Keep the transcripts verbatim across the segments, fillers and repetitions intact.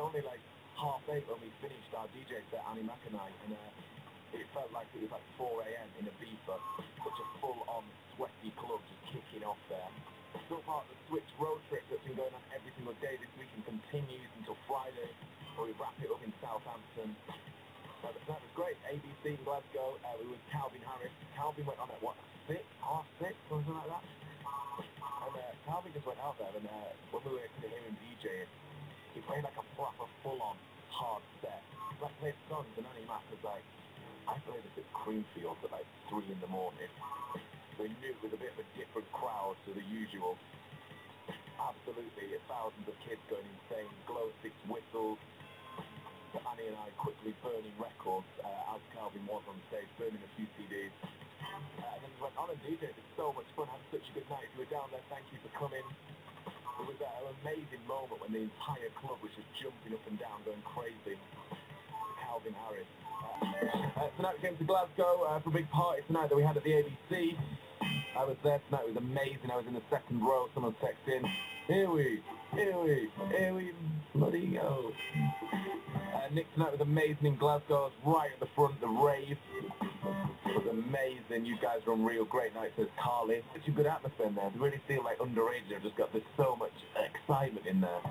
only like half eight when we finished our D J set, Annie Mac and I, and uh, it felt like it was like four a m in a beeper. Such a full-on sweaty club just kicking off there. Still part of the Switch road trip that's been going on every single day this week and continues until Friday, where we wrap it up in Southampton. Uh, that was great. A B C in Glasgow. Uh, we were with Calvin Harris. Calvin went on at what, six, half six, something like that. And uh, Calvin just went out there, and uh, when we were kind of hearing DJing, he played like a proper, full-on, hard set. Like played songs, and Annie Mac was like, I played this at Creamfields at like three in the morning. We knew it was a bit of a different crowd to the usual. Absolutely, thousands of kids going insane, glow sticks, whistles. Annie and I quickly burning records uh, as Calvin was on stage, burning a few C Ds. Uh, and then we went on and D J'd. It was so much fun, had such a good night. If you were down there, thank you for coming. It was uh, an amazing moment when the entire club was just jumping up and down, going crazy. Calvin Harris. Uh, uh, tonight we came to Glasgow uh, for a big party tonight that we had at the A B C. I was there tonight, it was amazing. I was in the second row, someone texted in, here we, here we, here we bloody go. Uh, Nick tonight was amazing in Glasgow. I was right at the front, the rave. It was amazing. You guys were on real great night, says Carly. Such a good atmosphere in there. I really feel like underage. I've just got there's so much excitement in there.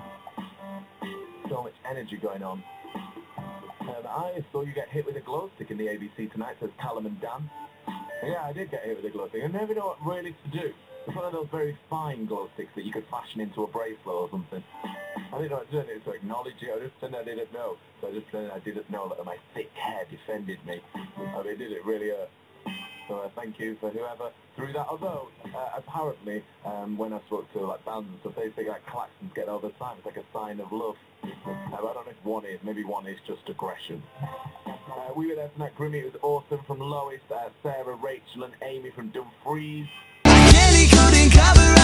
So much energy going on. And I saw you get hit with a glow stick in the A B C tonight, says Callum and Dan. Yeah, I did get hit with a glow stick. I never know what really to do. It's one of those very fine glow sticks that you could fashion into a bracelet or something. I didn't know what to do. I didn't to acknowledge it. I just said I didn't know. So I just said I didn't know that my thick hair defended me. I mean, did it really hurt. So uh, thank you for whoever threw that. Although, uh, apparently, um, when I spoke to like bands and stuff, they think like klaxons get all the time. It's like a sign of love. Uh, I don't know if one is. Maybe one is just aggression. Uh, we were there tonight. Grimmy, it was awesome. From Lois, uh, Sarah, Rachel and Amy from Dumfries. Kelly couldn't cover